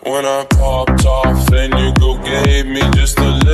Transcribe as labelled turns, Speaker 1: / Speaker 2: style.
Speaker 1: When I popped off, then you go gave me just a little